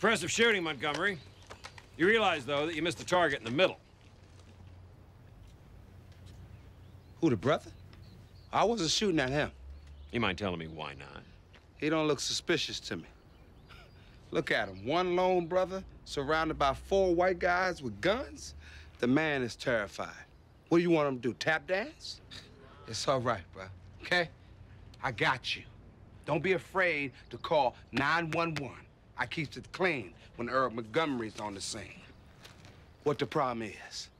Impressive shooting, Montgomery. You realize, though, that you missed the target in the middle. Who, the brother? I wasn't shooting at him. You mind telling me why not? He don't look suspicious to me. Look at him, one lone brother surrounded by 4 white guys with guns. The man is terrified. What do you want him to do, tap dance? It's all right, bro, okay? I got you. Don't be afraid to call 911. I keeps it clean when Earl Montgomery's on the scene. What the problem is?